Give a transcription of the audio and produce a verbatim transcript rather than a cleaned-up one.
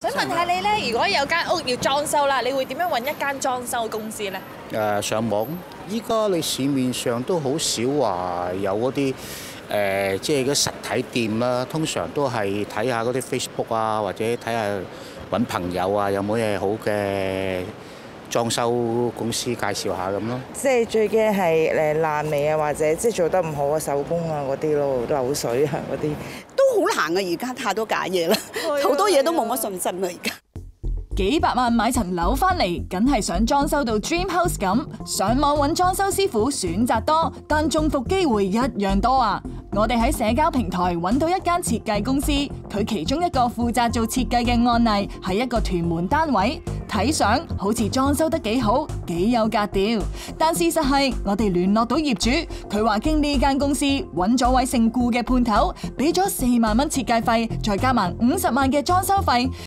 想問下你咧，如果有間屋要裝修啦，你會點樣揾一間裝修公司咧？ 誒上網，依家你市面上都好少話有嗰啲誒，即係嗰實體店啦。通常都係睇下嗰啲 Facebook 啊，或者睇下揾朋友啊，有冇嘢好嘅裝修公司介紹下咁咯。 即係最驚係誒爛尾啊，或者即係做得唔好啊，手工啊嗰啲咯，漏水啊嗰啲。 都好難啊！而家太多假嘢啦，好多嘢都冇乜信心啦而家。 幾百萬買層樓翻嚟，梗係想裝修到 Dream House 咁。上網揾裝修師傅選擇多，但中伏機會一樣多啊！我哋喺社交平台揾到一間設計公司，佢其中一個負責做設計嘅案例係一個屯門單位，睇相好似裝修得幾好，幾有格調。但事實係，我哋聯絡到業主，佢話經呢間公司揾咗位姓顧嘅判頭，俾咗四萬蚊設計費，再加埋五十萬嘅裝修費。